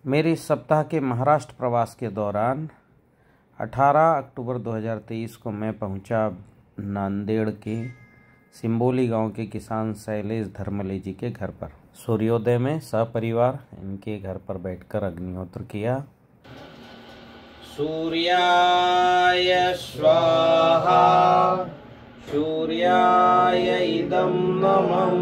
मेरे इस सप्ताह के महाराष्ट्र प्रवास के दौरान 18 अक्टूबर 2023 को मैं पहुंचा नांदेड़ के सिंबोली गांव के किसान शैलेश धर्मले जी के घर पर। सूर्योदय में सपरिवार इनके घर पर बैठकर अग्निहोत्र किया। सूर्याय स्वाहा सूर्याय इदं नमः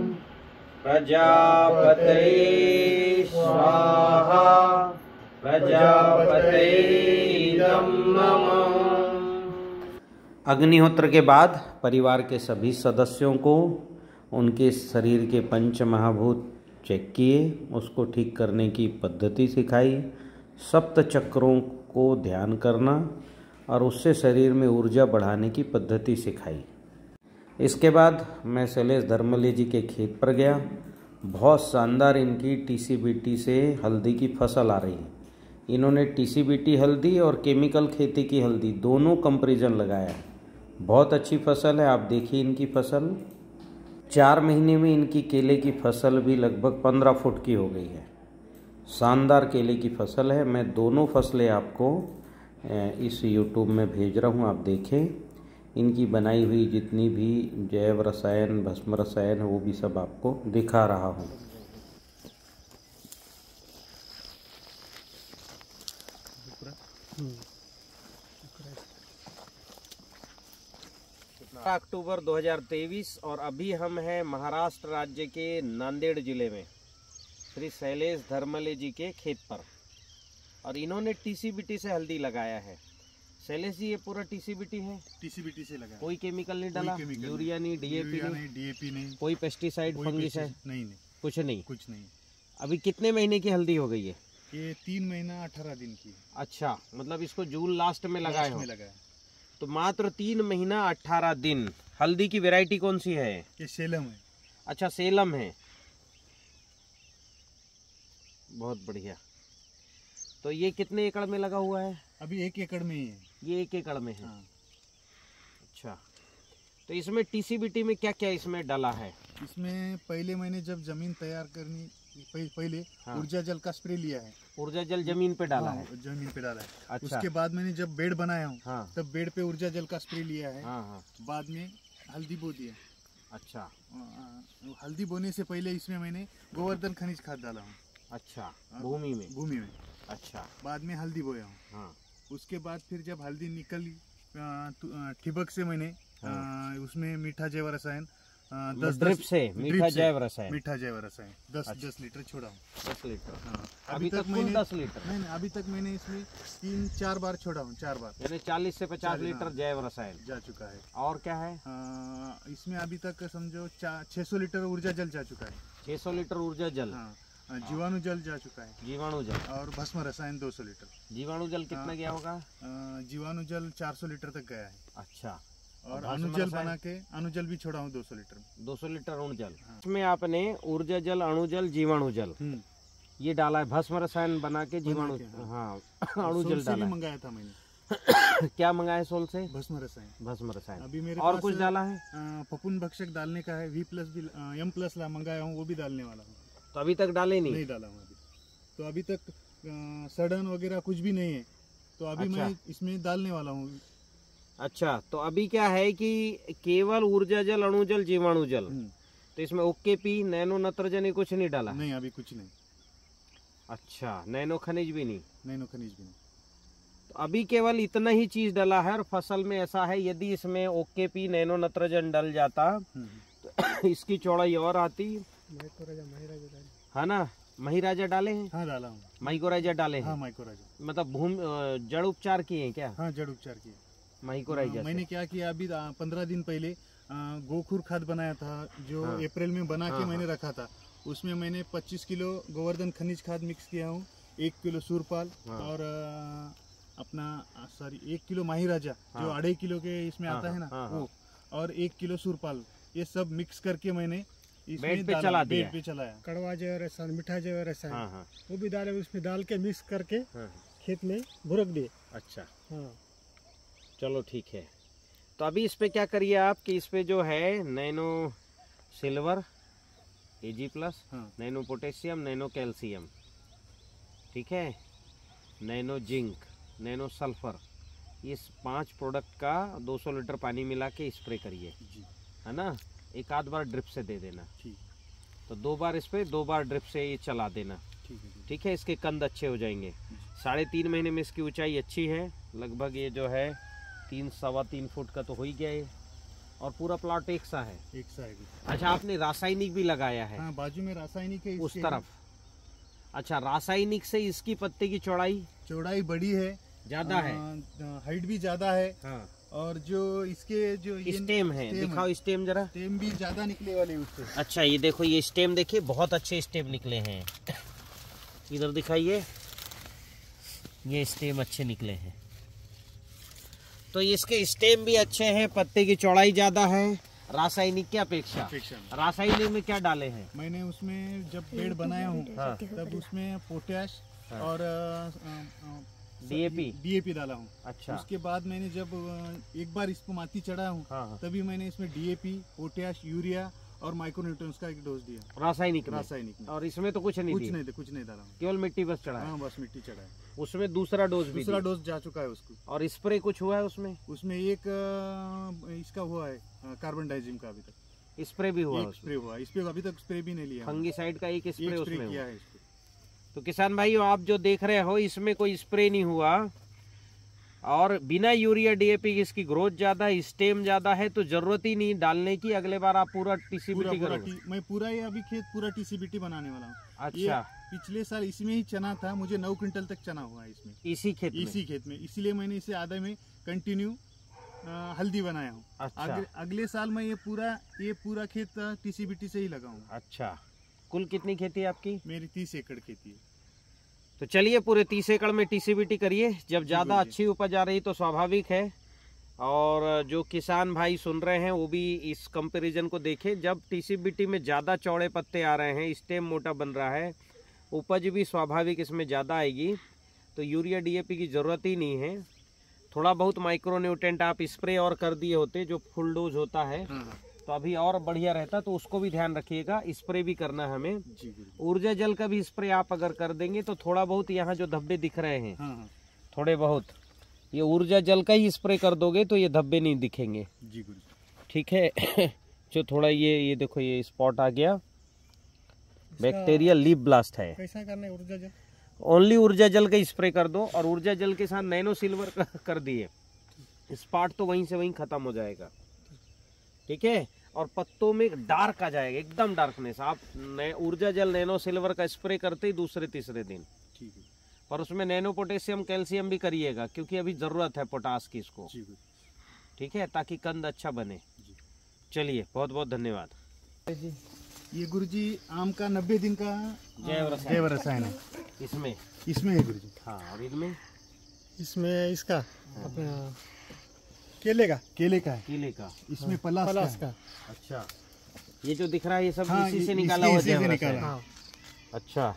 प्रजापतये स्वाहा प्रजापतये इदं नमः। अग्निहोत्र के बाद परिवार के सभी सदस्यों को उनके शरीर के पंच महाभूत चेक किए, उसको ठीक करने की पद्धति सिखाई, सप्त चक्रों को ध्यान करना और उससे शरीर में ऊर्जा बढ़ाने की पद्धति सिखाई। इसके बाद मैं शैलेश धर्मले जी के खेत पर गया। बहुत शानदार इनकी टीसीबीटी से हल्दी की फसल आ रही है। इन्होंने टीसीबीटी हल्दी और केमिकल खेती की हल्दी दोनों कंपैरिजन लगाया है। बहुत अच्छी फसल है। आप देखिए इनकी फसल 4 महीने में इनकी केले की फसल भी लगभग 15 फुट की हो गई है। शानदार केले की फसल है। मैं दोनों फसलें आपको इस YouTube में भेज रहा हूँ, आप देखें। इनकी बनाई हुई जितनी भी जैव रसायन भस्म रसायन है वो भी सब आपको दिखा रहा हूँ। 18 अक्टूबर 2023 और अभी हम हैं महाराष्ट्र राज्य के नांदेड़ जिले में श्री शैलेश धर्मले जी के खेत पर, और इन्होंने टीसीबीटी से हल्दी लगाया है। शैलेश जी, ये पूरा टीसीबीटी है? टीसीबीटी से लगा। कोई केमिकल नहीं डाला? यूरिया नहीं, डीएपी नहीं, कोई पेस्टिसाइड फंगिसाइड नहीं, कुछ नहीं। अभी नहीं। कितने महीने की हल्दी हो गई है? ये 3 महीना 18 दिन की। अच्छा, मतलब इसको जून लास्ट में लगाए हो? लगाया। तो मात्र 3 महीना 18 दिन। हल्दी की वैरायटी कौन सी है? ये सेलम है। अच्छा, सेलम है। बहुत बढ़िया। तो ये कितने एकड़ में लगा हुआ है? अभी 1 एकड़ में ही है। ये 1 एकड़ में है। हाँ। अच्छा, तो इसमें टीसीबीटी में क्या क्या इसमें डाला है? इसमें पहले मैंने जब जमीन तैयार करनी पहले हाँ। ऊर्जा जल का स्प्रे लिया है। ऊर्जा जल जमीन पे डाला है? जमीन पे डाला है। अच्छा। उसके बाद मैंने जब बेड बनाया हूँ, हाँ। तब बेड पे ऊर्जा जल का स्प्रे लिया है। हाँ। बाद में हल्दी बो दिया। अच्छा। हल्दी बोने से पहले इसमें मैंने गोवर्धन खनिज खाद डाला हूँ। अच्छा, भूमि में। अच्छा। बाद में हल्दी बोया हूँ। हाँ। उसके बाद फिर जब हल्दी निकली ठिबक से मैंने उसमें मीठा जैव रसायन 10 से मीठा जैव रसायन 10 लीटर छोड़ा हूँ। 10 लीटर। हाँ। अभी तक मैंने 10 लीटर नहीं, अभी तक मैंने इसमें 3-4 बार छोड़ा हूँ। 4 बार यानी 40 से 50 लीटर जैव रसायन जा चुका है। और क्या है? इसमें अभी तक समझो 600 लीटर ऊर्जा जल जा चुका है। 600 लीटर ऊर्जा जल। हाँ। जीवाणु जल जा चुका है। जीवाणु जल और भस्म रसायन 200 लीटर। जीवाणु जल कितना गया होगा? जीवाणु जल 400 लीटर तक गया है। अच्छा। और अणुजल बना के अणुजल भी छोड़ा हूँ 200 लीटर में। 200 लीटर अणुजल। इसमें आपने ऊर्जा जल, अणुजल, जीवाणु जल ये डाला है, भस्म रसायन बना के जीवाणु। हाँ, अणुजल डाला। मंगाया था मैंने। क्या मंगाया है सोल से? भस्म रसायन। अभी मेरे और कुछ डाला है? फफूंद भक्षक डालने का है। V+ भी M+ ला मंगाया हूँ, वो भी डालने वाला हूँ। तो अभी तक डाले नहीं डाला हूँ अभी। तो अभी तक सड़न वगैरह कुछ भी नहीं है। तो अभी अच्छा। मैं इसमें डालने वाला हूँ। अच्छा, तो अभी क्या है कि केवल ऊर्जा जल, अणुजल, जीवाणु जल। तो इसमें OKP, नैनो नत्रजनी कुछ नहीं डाला? नहीं, अभी कुछ नहीं। अच्छा, नैनो खनिज भी नहीं? तो अभी केवल इतना ही चीज डाला है। और फसल में ऐसा है, यदि इसमें OKP, नैनो नत्रजन डल जाता तो इसकी चौड़ाई और आती है ना। महिराजा डाले हैं? हाँ, डाला हूँ। माइकोराइजा डाले हैं? हाँ, माइकोराइजा। मतलब जड़ उपचार किए हैं क्या? हाँ, जड़ उपचार किए। माइकोराइजा मैंने क्या किया, अभी 15 दिन पहले गोखुर खाद बनाया था, जो अप्रैल में बना के मैंने रखा था। उसमें मैंने 25 किलो गोवर्धन खनिज खाद मिक्स किया हूँ, 1 किलो सूरपाल और अपना 1 किलो माहिराजा जो 2.5 किलो के इसमें आता है ना, वो, और 1 किलो सूरपाल, ये सब मिक्स करके मैंने बेड पे चला दिया। बेड पे चलाया। कड़वा जैव रसायन, मीठा जैव रसायन वो भी डाले, उसमें डाल के मिक्स करके खेत में भुरक दिए। अच्छा। हाँ, चलो ठीक है। तो अभी इस पे क्या करिए आप कि इस पे जो है nano silver, Ag+, nano potassium, nano calcium ठीक है, नैनो जिंक, नैनो सल्फर, इस 5 प्रोडक्ट का 200 लीटर पानी मिला के स्प्रे करिए, है ना। एक आध बार ड्रिप से दे देना, ठीक। तो 2 बार स्प्रे, 2 बार ड्रिप से ये चला देना, ठीक है। इसके कंद अच्छे हो जाएंगे। 3.5 महीने में इसकी ऊंचाई अच्छी है, लगभग ये जो है 3-3.25 फुट का तो हो ही गया है, और पूरा प्लॉट एक सा है। अच्छा, आपने रासायनिक भी लगाया है? हाँ, बाजू में रासायनिक है उस तरफ। अच्छा, रासायनिक से इसकी पत्ते की चौड़ाई बड़ी है, ज्यादा है, हाइट भी ज्यादा है। हाँ। और जो इसके जो स्टेम है, दिखाओ स्टेम जरा। स्टेम भी ज्यादा निकले वाले उससे। अच्छा, ये देखो, ये स्टेम देखिए, बहुत अच्छे स्टेम निकले हैं। इधर दिखाइए, ये स्टेम अच्छे निकले हैं। तो इसके स्टेम भी अच्छे हैं, पत्ते की चौड़ाई ज्यादा है रासायनिक की अपेक्षा। रासायनिक में क्या डाले हैं? मैंने उसमें जब पेड़ बनाया हूँ, हाँ, तब उसमें पोटैश, हाँ, और डीएपी डाला हूँ। अच्छा। उसके बाद मैंने जब एक बार इसको माटी चढ़ाया हूँ, हाँ, तभी मैंने इसमें डीएपी, पोटैश, यूरिया और माइक्रोन्यूट्रिएंट्स का एक डोज दिया रासायनिक में। और इसमें तो कुछ नहीं डाला, केवल मिट्टी बस चढ़ाया। हाँ, बस मिट्टी चढ़ाया। उसमें दूसरा डोज जा चुका है उसको। और स्प्रे कुछ हुआ है उसमें एक इसका हुआ है, कार्बन डाइजिम का। अभी तक स्प्रे भी हुआ, स्प्रे अभी तक स्प्रे भी नहीं लिया। फंगीसाइड का एक स्प्रे उसमें किया है। तो किसान भाइयों, आप जो देख रहे हो, इसमें कोई स्प्रे नहीं हुआ, और बिना यूरिया डीएपी की इसकी ग्रोथ ज्यादा है, स्टेम ज्यादा है, तो जरूरत ही नहीं डालने की। अगले बार आप पूरा टीसीबीटी करोगे। मैं पूरा ये अभी खेत पूरा टीसीबीटी बनाने वाला हूँ। अच्छा। पिछले साल इसमें ही चना था, मुझे 9 क्विंटल तक चना हुआ है इसमें, इसी खेत में। इसीलिए मैंने इसे आधे में कंटिन्यू हल्दी बनाया हूँ। अच्छा। अगले साल मैं ये पूरा खेत टीसीबीटी से ही लगाऊंगा। अच्छा। कुल कितनी खेती है आपकी? मेरी 30 एकड़ खेती है। तो चलिए, पूरे 30 एकड़ में टीसीबीटी करिए। जब ज्यादा अच्छी उपज आ रही तो स्वाभाविक है, और जो किसान भाई सुन रहे हैं वो भी इस कंपैरिजन को देखें। जब टीसीबीटी में ज्यादा चौड़े पत्ते आ रहे हैं, स्टेम मोटा बन रहा है, उपज भी स्वाभाविक इसमें ज्यादा आएगी, तो यूरिया डीएपी की जरूरत ही नहीं है। थोड़ा बहुत माइक्रोन्यूट्रिएंट आप स्प्रे और कर दिए होते, जो फुल डोज होता है, तो अभी और बढ़िया रहता। तो उसको भी ध्यान रखिएगा, स्प्रे भी करना है हमें। ऊर्जा जल का भी स्प्रे आप अगर कर देंगे तो थोड़ा बहुत, यहाँ जो धब्बे दिख रहे हैं, थोड़े बहुत, ये ऊर्जा जल का ही स्प्रे कर दोगे तो ये धब्बे नहीं दिखेंगे। ठीक है। जो थोड़ा ये देखो, ये स्पॉट आ गया, बैक्टीरिया लीफ ब्लास्ट है। कैसा करना है ऊर्जा जल? ओनली ऊर्जा जल का स्प्रे कर दो, और ऊर्जा जल के साथ नैनो सिल्वर कर दिए, स्पॉट तो वहीं से वहीं खत्म हो जाएगा। ठीक है। और पत्तों में डार्क आ जाएगा, एकदम डार्कनेस। आप ऊर्जा जल नैनो सिल्वर का स्प्रे करते ही दूसरे तीसरे दिन। ठीक है। पर उसमें नैनो पोटेशियम कैल्शियम भी करिएगा, क्योंकि अभी जरूरत है पोटास की इसको। ठीक है, ताकि कंद अच्छा बने। चलिए, बहुत बहुत धन्यवाद। ये गुरुजी आम का 90 दिन का जैव रसायन है इसमें है गुरुजी। हाँ, और इसमें इसका अपना केले का इसमें पलास का। अच्छा, ये जो दिख रहा है ये सब इसी से निकाला हुआ है। हाँ। अच्छा,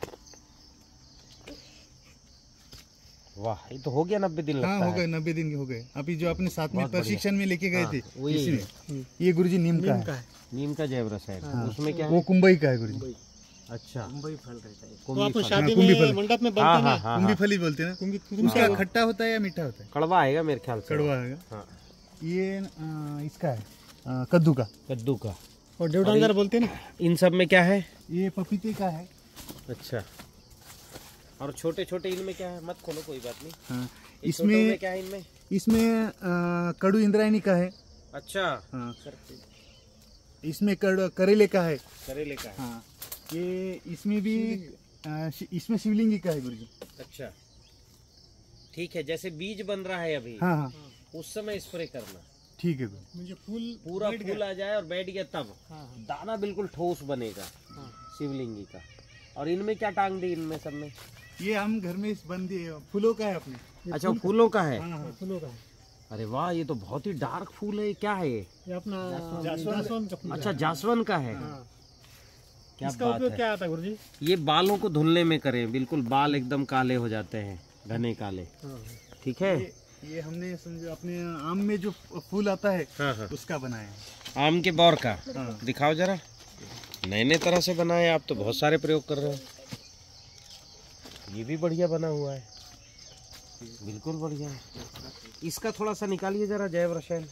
वाह, ये तो हो गया 90 दिन लगता है। हाँ, हो गए 90 दिन हो गए। अभी जो अपने साथ में प्रशिक्षण में लेके गए थे, ये गुरुजी नीम का है। नीम का जैव रसायन। उसमें क्या है? वो कुंबई का है गुरुजी। अच्छा, कुंबई फल रहता है। तो आप शादी में मंडप में बनते हैं, कुंभी फली बोलते हैं ना। उसका खट्टा होता है या मीठा होता है? कड़वा आएगा मेरे ख्याल से। कड़वा आएगा। ये इसका है कद्दू का। और देवडांगर बोलते हैं ना। इन सब में क्या है? ये पपीते का है। अच्छा, और छोटे छोटे इनमें क्या है? मत खोलो, कोई बात नहीं। हाँ, इसमें क्या है? इसमें कड़ू इंद्रायणी का है। अच्छा। हाँ, इसमें करेले का है। हाँ, ये इसमें भी इसमें शिवलिंगी का है गुरुजी। अच्छा, ठीक है। जैसे बीज बन रहा है अभी, हाँ, उस समय स्प्रे करना। ठीक है, मुझे पूरा फूल आ जाए और बैठ गया तब। हाँ। दाना बिल्कुल ठोस बनेगा। हाँ। शिवलिंगी का। और इनमें क्या टांग दी? इनमें सब में ये हम घर में बन दिए, फूलों का है अपने। अच्छा, फूलों का है। हाँ, फूलों का है। अरे वाह, ये तो बहुत ही डार्क फूल है। क्या है ये अपना जासवन का। अच्छा, जासवन का है। हाँ। क्या इसका उपयोग क्या आता है गुरुजी? ये बालों को धुलने में करें, बिल्कुल बाल एकदम काले हो जाते हैं, घने काले। हाँ। ठीक है। ये हमने समझो अपने आम में जो फूल आता है, हाँ, उसका बनाया है। आम के बौर का। हाँ। दिखाओ जरा, नए नए तरह से बनाए। आप तो बहुत सारे प्रयोग कर रहे हो। ये भी बढ़िया बना हुआ है, बिल्कुल बढ़िया है। इसका थोड़ा सा निकालिए जरा जैव रसायन।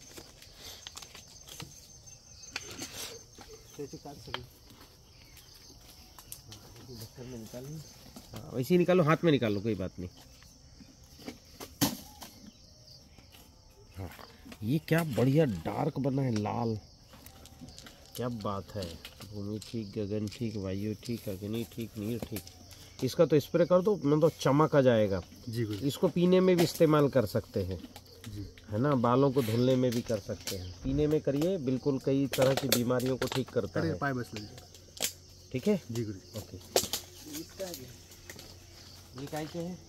वैसे ही निकालो, हाथ में निकालो, कोई बात नहीं। हाँ, ये क्या बढ़िया डार्क बना है, लाल, क्या बात है। भूमि ठीक, गगन ठीक, वायु ठीक, अग्नि ठीक, नीर ठीक। इसका तो स्प्रे कर दो, मतलब तो चमक आ जाएगा जी गुरु। इसको पीने में भी इस्तेमाल कर सकते हैं जी, है ना, बालों को धुलने में भी कर सकते हैं, पीने में करिए, बिल्कुल कई तरह की बीमारियों को ठीक करता है। पाए बस लीजिए। ठीक है जी गुरु। ओके। ये काय के हैं?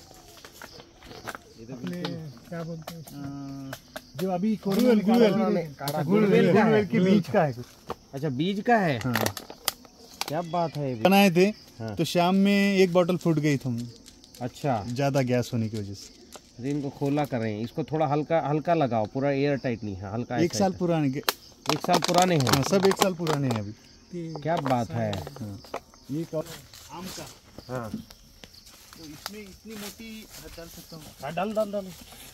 अपने क्या बोलते हैं जो अभी गुड़वेल गुड़वेल के बीज का है कुछ। अच्छा, बीज का है। हाँ। क्या बात है। बनाए थे। हाँ। तो शाम में एक बोतल फूट गई थी, अच्छा, ज्यादा गैस होने की वजह से। अरे इनको खोला करें, इसको थोड़ा हल्का हल्का लगाओ, पूरा एयर टाइट नहीं है, हल्का। एक साल पुराने एक साल पुराने हैं। हाँ, सब 1 साल पुराने हैं अभी। क्या बात है। ये आम का। हाँ, तो इसमें इतनी मोटी डाल सकता हूँ। हाँ, डाल डाल डाल।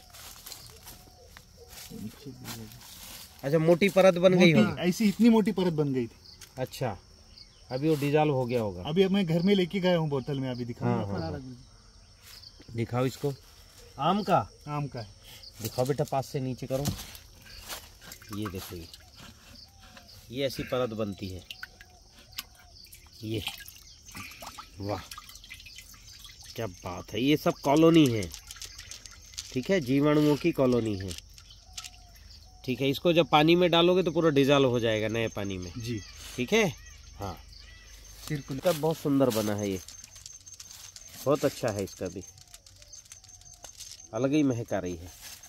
अच्छा, मोटी परत बन गई होगी। ऐसी इतनी मोटी परत बन गई थी। अच्छा, अभी वो डिजॉल्व हो गया होगा। अभी मैं घर में लेके गया हूँ बोतल में, अभी दिखाऊंगा। हाँ, हाँ। दिखाओ इसको। आम का है। दिखाओ बेटा, पास से नीचे करो। ये देखो, ये ऐसी परत बनती है। ये वाह, क्या बात है। ये सब कॉलोनी है, ठीक है, जीवाणुओं की कॉलोनी है। ठीक है, इसको जब पानी में डालोगे तो पूरा डिजॉल्व हो जाएगा नए पानी में। जी, ठीक है। हाँ, इसका बहुत सुंदर बना है, ये बहुत अच्छा है, इसका भी अलग ही महक आ रही है।